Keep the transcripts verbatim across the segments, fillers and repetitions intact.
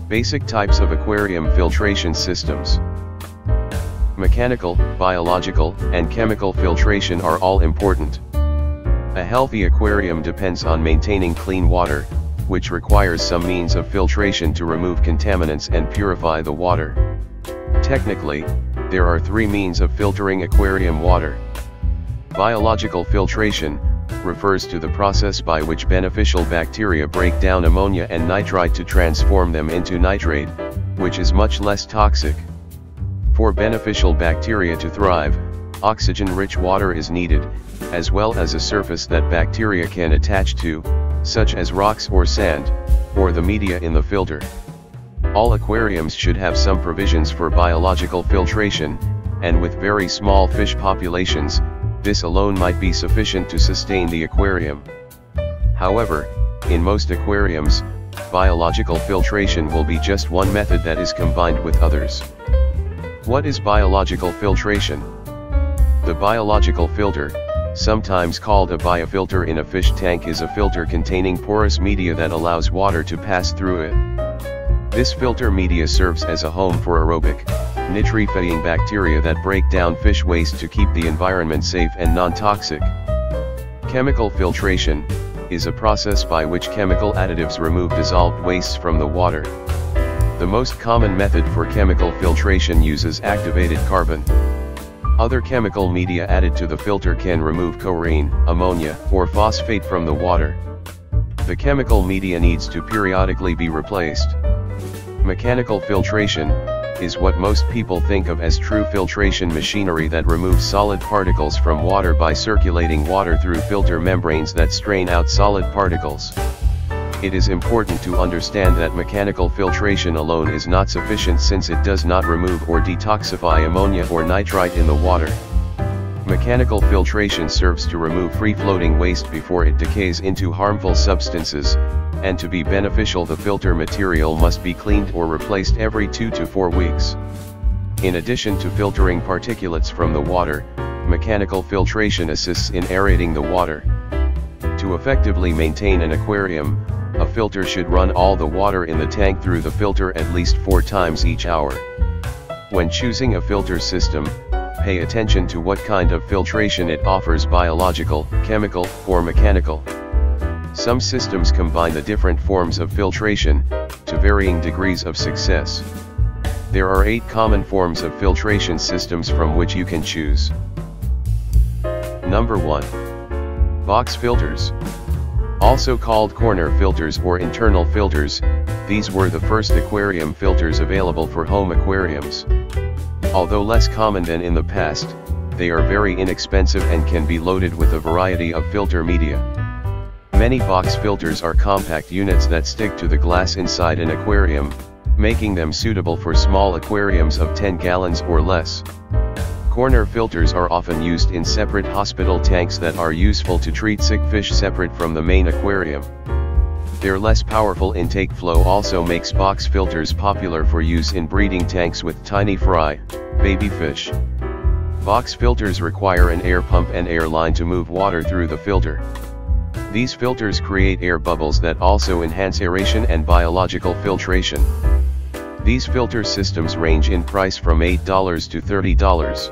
Basic types of aquarium filtration systems. Mechanical, biological, and chemical filtration are all important. A healthy aquarium depends on maintaining clean water, which requires some means of filtration to remove contaminants and purify the water. Technically, there are three means of filtering aquarium water. Biological filtration refers to the process by which beneficial bacteria break down ammonia and nitrite to transform them into nitrate, which is much less toxic. For beneficial bacteria to thrive, oxygen-rich water is needed, as well as a surface that bacteria can attach to, such as rocks or sand, or the media in the filter. All aquariums should have some provisions for biological filtration, and with very small fish populations, this alone might be sufficient to sustain the aquarium. However, in most aquariums, biological filtration will be just one method that is combined with others. What is biological filtration? The biological filter, sometimes called a biofilter in a fish tank, is a filter containing porous media that allows water to pass through it. This filter media serves as a home for aerobic, nitrifying bacteria that break down fish waste to keep the environment safe and non-toxic. Chemical filtration is a process by which chemical additives remove dissolved wastes from the water. The most common method for chemical filtration uses activated carbon. Other chemical media added to the filter can remove chlorine, ammonia, or phosphate from the water. The chemical media needs to periodically be replaced. Mechanical filtration is what most people think of as true filtration machinery that removes solid particles from water by circulating water through filter membranes that strain out solid particles. It is important to understand that mechanical filtration alone is not sufficient, since it does not remove or detoxify ammonia or nitrite in the water. Mechanical filtration serves to remove free-floating waste before it decays into harmful substances, and to be beneficial the filter material must be cleaned or replaced every two to four weeks. In addition to filtering particulates from the water, mechanical filtration assists in aerating the water. To effectively maintain an aquarium, a filter should run all the water in the tank through the filter at least four times each hour. When choosing a filter system, pay attention to what kind of filtration it offers: biological, chemical, or mechanical. Some systems combine the different forms of filtration, to varying degrees of success. There are eight common forms of filtration systems from which you can choose. Number one. Box filters. Also called corner filters or internal filters, these were the first aquarium filters available for home aquariums. Although less common than in the past, they are very inexpensive and can be loaded with a variety of filter media. Many box filters are compact units that stick to the glass inside an aquarium, making them suitable for small aquariums of ten gallons or less. Corner filters are often used in separate hospital tanks that are useful to treat sick fish separate from the main aquarium. Their less powerful intake flow also makes box filters popular for use in breeding tanks with tiny fry, baby fish. Box filters require an air pump and air line to move water through the filter. These filters create air bubbles that also enhance aeration and biological filtration. These filter systems range in price from eight dollars to thirty dollars.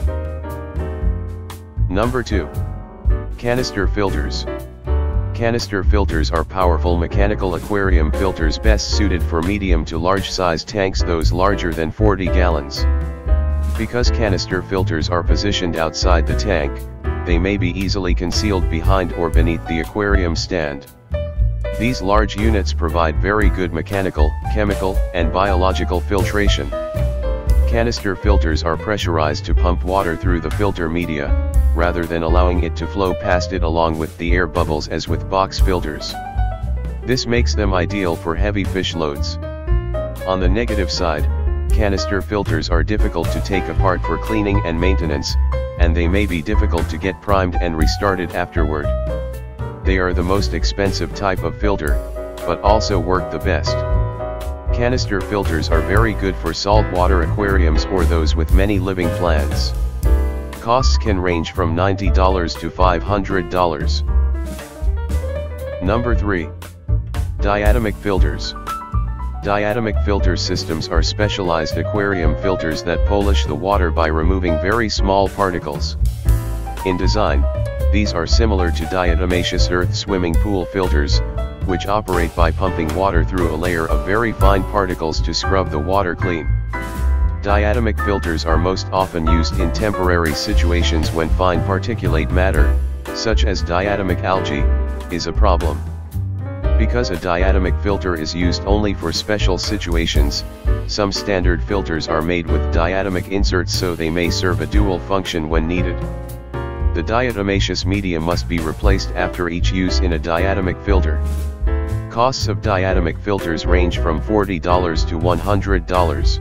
Number two. Canister Filters. Canister filters are powerful mechanical aquarium filters best suited for medium to large size tanks, those larger than forty gallons. Because canister filters are positioned outside the tank, they may be easily concealed behind or beneath the aquarium stand. These large units provide very good mechanical, chemical, and biological filtration. Canister filters are pressurized to pump water through the filter media, rather than allowing it to flow past it along with the air bubbles as with box filters. This makes them ideal for heavy fish loads. On the negative side, canister filters are difficult to take apart for cleaning and maintenance, and they may be difficult to get primed and restarted afterward. They are the most expensive type of filter, but also work the best. Canister filters are very good for saltwater aquariums or those with many living plants. Costs can range from ninety dollars to five hundred dollars. Number three. Diatomic Filters. Diatomic filter systems are specialized aquarium filters that polish the water by removing very small particles. In design, these are similar to diatomaceous earth swimming pool filters, which operate by pumping water through a layer of very fine particles to scrub the water clean. Diatomic filters are most often used in temporary situations when fine particulate matter, such as diatomic algae, is a problem. Because a diatomic filter is used only for special situations, some standard filters are made with diatomic inserts so they may serve a dual function when needed. The diatomaceous media must be replaced after each use in a diatomic filter. Costs of diatomic filters range from forty dollars to one hundred dollars.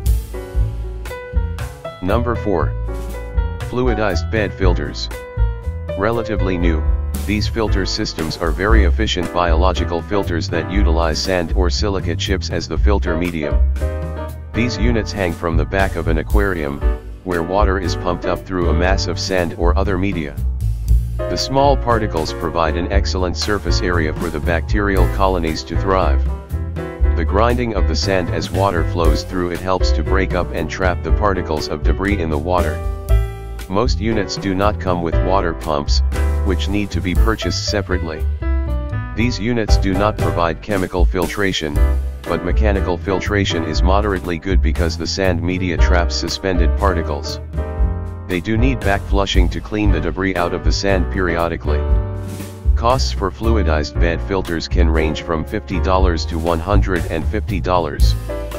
Number four. Fluidized Bed Filters. Relatively new, these filter systems are very efficient biological filters that utilize sand or silica chips as the filter medium. These units hang from the back of an aquarium, where water is pumped up through a mass of sand or other media. The small particles provide an excellent surface area for the bacterial colonies to thrive. The grinding of the sand as water flows through it helps to break up and trap the particles of debris in the water. Most units do not come with water pumps, which need to be purchased separately. These units do not provide chemical filtration, but mechanical filtration is moderately good because the sand media traps suspended particles. They do need back flushing to clean the debris out of the sand periodically. Costs for fluidized bed filters can range from fifty dollars to one hundred fifty dollars.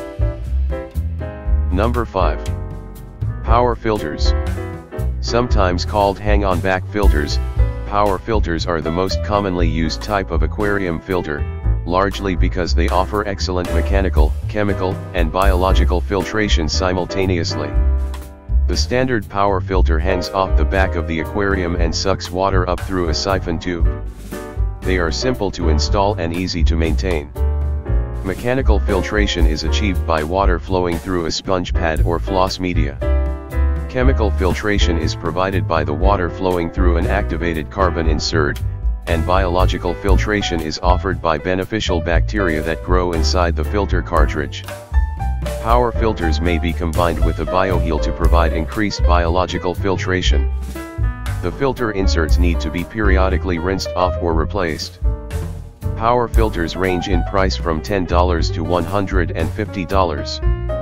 Number five. Power filters. Sometimes called hang-on back filters, power filters are the most commonly used type of aquarium filter, largely because they offer excellent mechanical, chemical, and biological filtration simultaneously. The standard power filter hangs off the back of the aquarium and sucks water up through a siphon tube. They are simple to install and easy to maintain. Mechanical filtration is achieved by water flowing through a sponge pad or floss media. Chemical filtration is provided by the water flowing through an activated carbon insert, and biological filtration is offered by beneficial bacteria that grow inside the filter cartridge. Power filters may be combined with a bioheal to provide increased biological filtration. The filter inserts need to be periodically rinsed off or replaced. Power filters range in price from ten dollars to one hundred fifty dollars.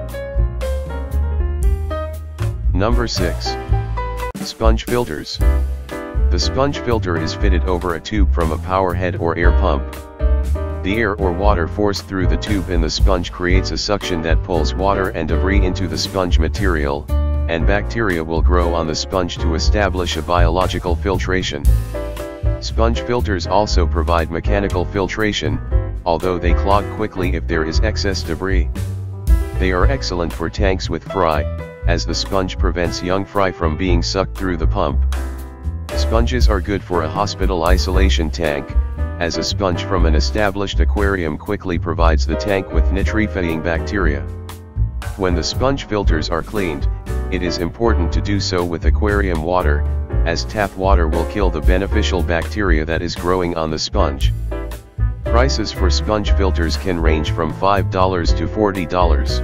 Number six. Sponge filters. The sponge filter is fitted over a tube from a power head or air pump. The air or water forced through the tube in the sponge creates a suction that pulls water and debris into the sponge material, and bacteria will grow on the sponge to establish a biological filtration. Sponge filters also provide mechanical filtration, although they clog quickly if there is excess debris. They are excellent for tanks with fry, as the sponge prevents young fry from being sucked through the pump. Sponges are good for a hospital isolation tank, as a sponge from an established aquarium quickly provides the tank with nitrifying bacteria. When the sponge filters are cleaned, it is important to do so with aquarium water, as tap water will kill the beneficial bacteria that is growing on the sponge. Prices for sponge filters can range from five dollars to forty dollars.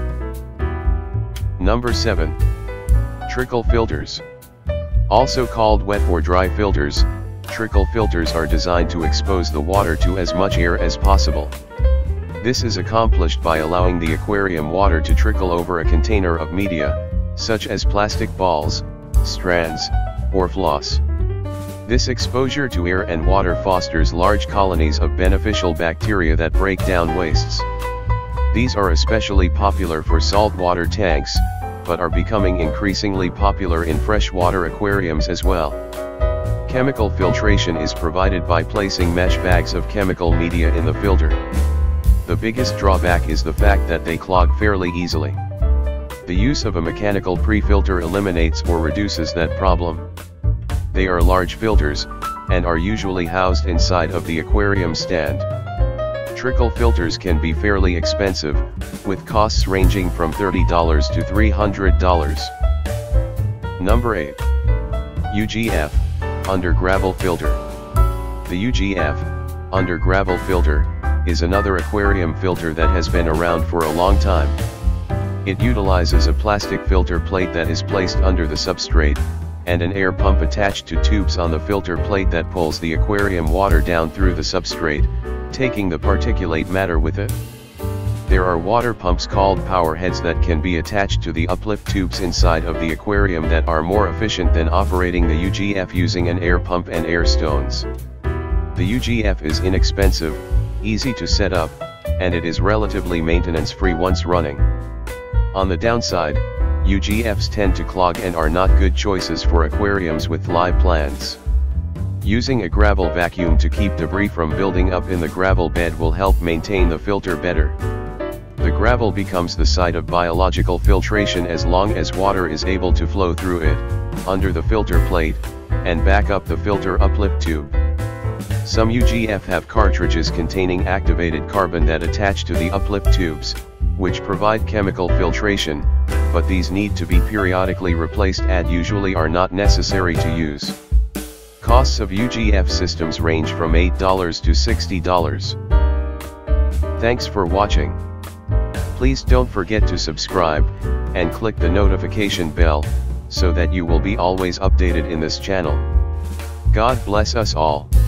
Number seven. Trickle Filters. Also called wet or dry filters, trickle filters are designed to expose the water to as much air as possible. This is accomplished by allowing the aquarium water to trickle over a container of media, such as plastic balls, strands, or floss. This exposure to air and water fosters large colonies of beneficial bacteria that break down wastes. These are especially popular for saltwater tanks, but are becoming increasingly popular in freshwater aquariums as well. Chemical filtration is provided by placing mesh bags of chemical media in the filter. The biggest drawback is the fact that they clog fairly easily. The use of a mechanical pre-filter eliminates or reduces that problem. They are large filters, and are usually housed inside of the aquarium stand. Trickle filters can be fairly expensive, with costs ranging from thirty dollars to three hundred dollars. Number eight. U G F, Under Gravel Filter. The U G F, Under Gravel Filter, is another aquarium filter that has been around for a long time. It utilizes a plastic filter plate that is placed under the substrate, and an air pump attached to tubes on the filter plate that pulls the aquarium water down through the substrate, taking the particulate matter with it. There are water pumps called power heads that can be attached to the uplift tubes inside of the aquarium that are more efficient than operating the U G F using an air pump and air stones. The U G F is inexpensive, easy to set up, and it is relatively maintenance-free once running. On the downside, U G Fs tend to clog and are not good choices for aquariums with live plants. Using a gravel vacuum to keep debris from building up in the gravel bed will help maintain the filter better. The gravel becomes the site of biological filtration as long as water is able to flow through it, under the filter plate, and back up the filter uplift tube. Some U G F have cartridges containing activated carbon that attach to the uplift tubes, which provide chemical filtration, but these need to be periodically replaced and usually are not necessary to use. Costs of U G F systems range from eight dollars to sixty dollars. Thanks for watching. Please don't forget to subscribe, and click the notification bell, so that you will be always updated in this channel. God bless us all.